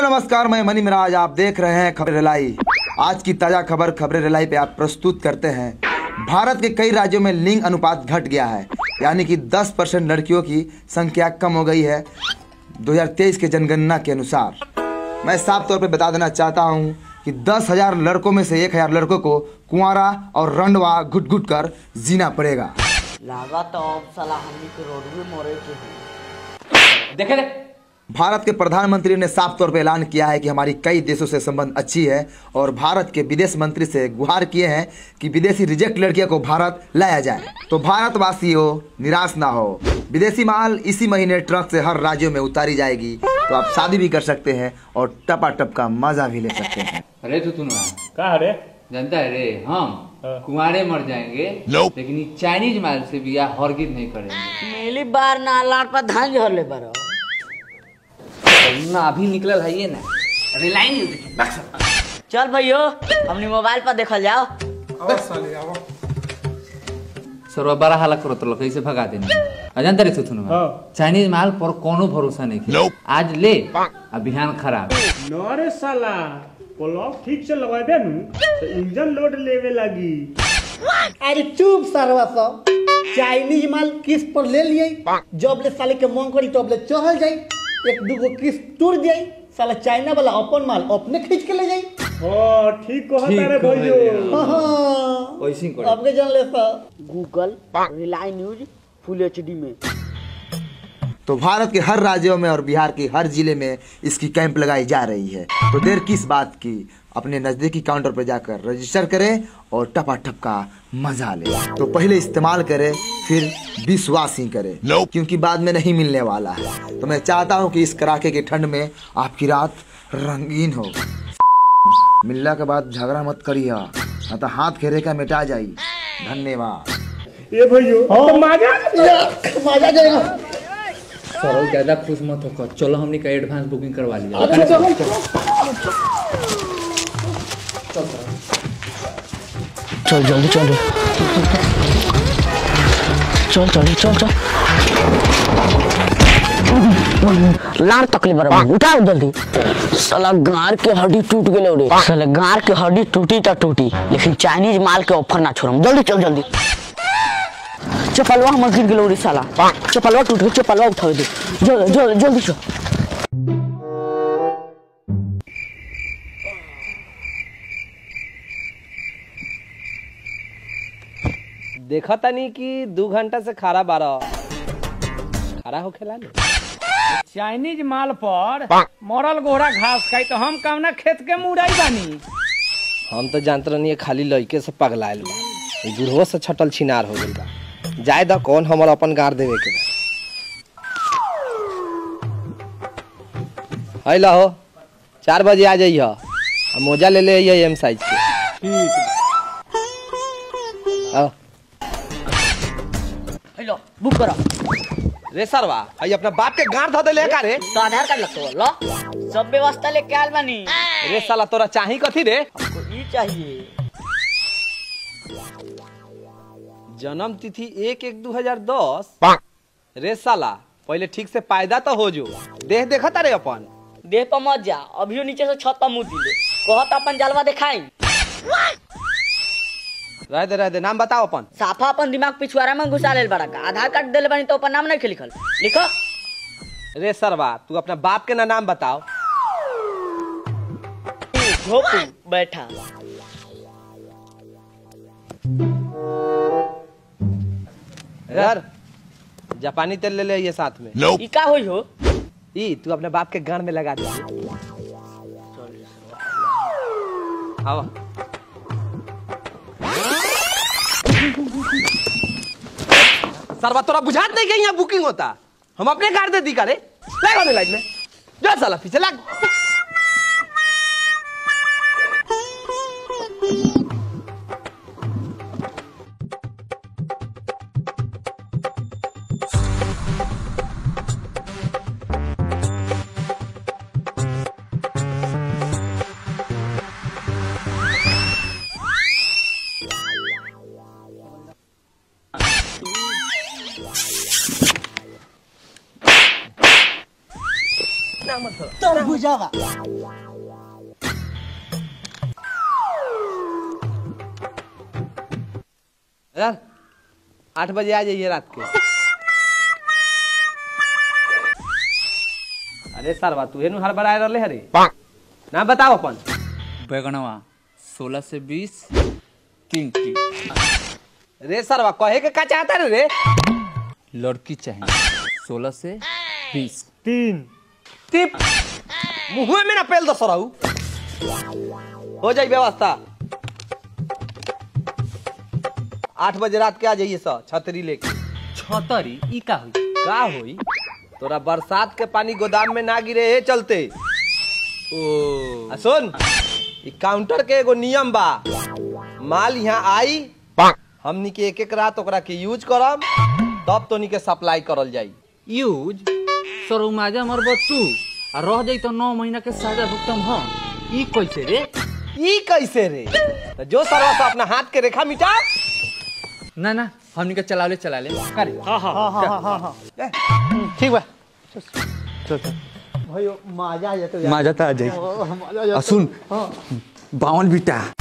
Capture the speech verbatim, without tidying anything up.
नमस्कार, मैं मनी मिराज, आप देख रहे हैं खबरें रिलाई। आज की ताजा खबर खबरें रिलाई पे आप प्रस्तुत करते हैं। भारत के कई राज्यों में लिंग अनुपात घट गया है, यानी कि दस परसेंट लड़कियों की संख्या कम हो गई है दो हज़ार तेईस के जनगणना के अनुसार। मैं साफ तौर पे बता देना चाहता हूँ कि दस हजार लड़कों में से एक हजार लड़कों को कुंवारा और रंडवा घुट घुट कर जीना पड़ेगा। लागत अब साला हमनी के रोड में मरे के देखे ले। भारत के प्रधानमंत्री ने साफ तौर पर ऐलान किया है कि हमारी कई देशों से संबंध अच्छी है और भारत के विदेश मंत्री से गुहार किए हैं कि विदेशी रिजेक्ट लड़कियों को भारत लाया जाए। तो भारतवासियों निराश ना हो, विदेशी माल इसी महीने ट्रक से हर राज्यों में उतारी जाएगी, तो आप शादी भी कर सकते हैं और टपाटप का मजा भी ले सकते हैं। अरे तो तुम कहा रे जानता है रे, हम कुंवारे मर जाएंगे nope. लेकिन चाइनीज माल से भी या हरगिज नहीं करेंगे। मेली बार ना लाट पर धान झर ले बारो ना अभी निकलल है ये ना। अरे लाइन चल भैयो हमने मोबाइल पर देखल जाओ। सर्व बड़ा हालत करो तो कैसे भगा देने। जानता रहे तुम चाइनीज माल पर कोनो भरोसा नहीं nope. आज ले अभियान खराब नरे साला प्लग ठीक से लगा दे तो इंजन लोड लेवे लगी। अरे चुप सरवा सब, चाइनीज माल किस पर ले लिए, जब ले साले के मन करी तब ले चढ़ल जाई, एक दूगो किस टूर जाई, साला चाइना वाला अपन माल अपने खींच के ले जाई। हां ठीक कहता रे भैयो। हां वैसे ही कर। अब के जान ले सा गूगल रिलाई न्यूज फुल एचडी में। तो भारत के हर राज्यों में और बिहार के हर जिले में इसकी कैंप लगाई जा रही है। तो देर किस बात की, अपने नजदीकी काउंटर पर जाकर रजिस्टर करें और टपाटप का मजा ले। तो पहले इस्तेमाल करें फिर विश्वास ही करें nope. क्योंकि बाद में नहीं मिलने वाला है। तो मैं चाहता हूं कि इस कड़ाके की ठंड में आपकी रात रंगीन हो। मिलने के बाद झगड़ा मत करिए, न तो हाथ फेरे का मिटा जाई। धन्यवाद। ये भैयो तो मजा मजा जाएगा। सर ज्यादा खुश मत हो, चलो हमने का एडवांस बुकिंग करवा लिया। चल जल्दी चल चल चल चल चल लार तकलीफ बराबर उठा जल्दी। साला गार के हड्डी टूट गए रे। साला गार के हड्डी टूटी तो टूटी, लेकिन चाइनीज माल के ऑफर ना छोड़म। जल्दी चल जल्दी। चपलवा हमर गिर गेलो रे साला, चपलवा टूट गई, चपलवा उठा दे जल्दी जल्दी जल्दी चल। देखा तनी कि दो घंटा से खड़ा बारह खड़ा हो खेला चाइनीज माल पर मरल गोरा घास खाई तो हम कवना खेत के मुराई बानी। हम तो जानते रहनी खाली लड़के से पगलायल बा, बुढ़ो से छटल छिनार हो गइल बा। जाए द कौन हमर अपन गार देवे के है ला हो चार बजे आ जाइए। मोजा ले ले एम साइज के। आओ हेलो बुक करो रे सरवा, आई अपना बाप के गार धो दे ले का रे। तो आधार कार्ड लगतो लो, सब व्यवस्था लेके आल बानी। रे साला तोरा चाही कथी रे? हमको ई चाहिए। जन्म तिथि एक एक दो हजार दस। रे साला पहले ठीक से पैदा तो हो जो। देह देखता रे अपन देह पर मत जा, अभियो नीचे से छत पर मुंह दिले कहत अपन जलवा दिखाई। रह दे रह दे, नाम बताओ अपन। साफा अपन दिमाग पिछुआरा में घुसा लेल बड़ा का। आधार कार्ड देले बानी तो अपन नाम नहीं लिखल, लिखो। रे सरवा तू अपना बाप के ना नाम बताओ। घोपू बैठा यार जापानी तेल ले ले ये साथ में। nope. ई का होई हो? ई तू अपने बाप के गान में लगा दे। आओ सरवा तोरा बुझात नहीं कि यहाँ बुकिंग होता, हम अपने कार दे दी करे। लग होने लाइन में जा साला पीछे लग। जाएगा। यार आठ बजे आ जाइए रात के। अरे सरवा तू हेनु हर बराए रहले हरे ना बताओ अपन। बैगनवा सोलह से बीस तीन की रे सरवा कहे के का चाहता रे रे लड़की चाहिए सोलह से बीस तीन टिप मुंह में ना पेल दो सराऊ हो जाई व्यवस्था। आठ बजे रात के आ जाइए सर छतरी लेके। छतरी ई का हुई का होई तोरा बरसात के पानी गोदाम में ना गिरे ए चलते। ओ आ सुन ई काउंटर के एगो नियम बा माल यहाँ आई हमनी के एक एक रात ओकरा के यूज करब तब तोनी के सप्लाई करल जाई। यूज सर माजा मर बच्चू आ रह जाई तो नौ महीना के सजा भुगतान हम ई कैसे रे ई कैसे रे तो जो सरवा से अपना हाथ के रेखा मिटा। ना ना हमनी के चला ले चला ले करे हाँ हाँ हाँ हाँ हाँ ठीक बा भाई मजा आ जाता मजा तो आ जाई सुन बावन बीटा